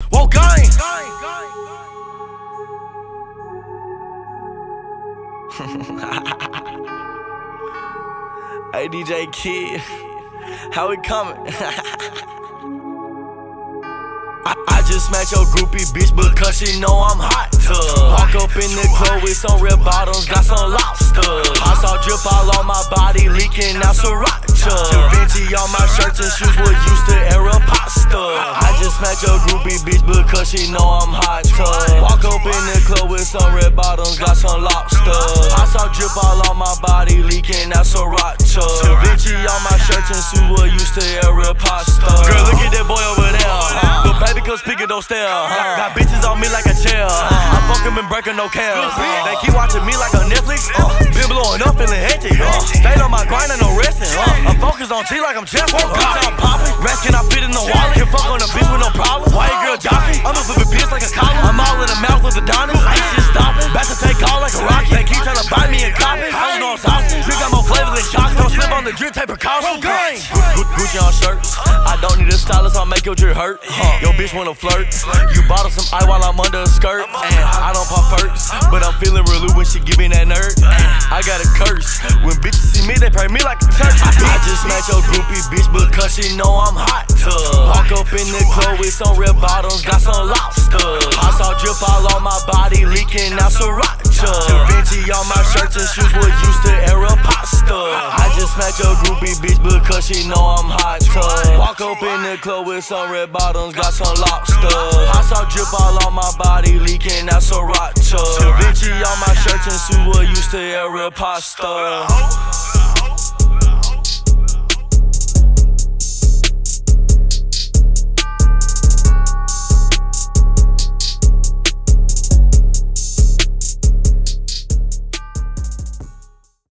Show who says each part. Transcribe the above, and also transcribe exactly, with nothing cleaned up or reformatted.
Speaker 1: Whoa, gang! Hey, D J Kid, how it coming? I, I just smacked your groupie bitch because she know I'm hot. Uh. Walk up in the club with some red bottoms, got some lobster. I saw drip all on my body, leaking out sriracha. Da Vinci on my shirts and shoes were used to era pasta. I just smacked your groupie bitch because she know I'm hot. Uh. Walk up in the club with some red bottoms, got some lobster. I saw drip all on my body, leaking out sriracha. Da Vinci on my shirts and shoes were used to era pasta. Girl, look at that boy over there. Huh? Baby, come speak it, don't stare. Huh? Got bitches on me like a chair. Uh, I fuck them and breaking no care. Uh, they keep watching me like a Netflix. Uh, been blowing up, feeling hectic. Uh, stayed on my grind and no resting. Uh, I'm focused on T like I'm chest. Uh, I'm popping. Rest can I fit in the wallet? Can fuck on a bitch with no problem. White girl jockey. I'm a flipping bitch like a collar. I'm all in the mouth with the diamonds. Ain't shit stopping. About to take all like a rocket. They keep trying to buy me and cop it. I was on saucy. Drink got more flavor than chocolate. Don't slip on the drip, take precautions. Gucci on shirts. I don't need a stylist, I'll make your drip hurt. Uh, Yo, bitch wanna flirt. You bought her some ice while I'm under a skirt. And I don't pop perks, but I'm feeling real loose when she give me that nerd. I got a curse. When bitches see me, they pray me like a church. I just smacked your groupie bitch because she know I'm hot. Walk up in the club with some red bottoms, got some lobster. I saw drip all on my body, leaking out sriracha. Da Vinci on my shirts and shoes were used to era pasta. I just smacked your groupie bitch because she know I'm hot. Walk up in the club with some red bottoms, got some lobster. I saw drip all on my body, leaking out sriracha. Da Vinci on my shirts and shoes were used to era pasta.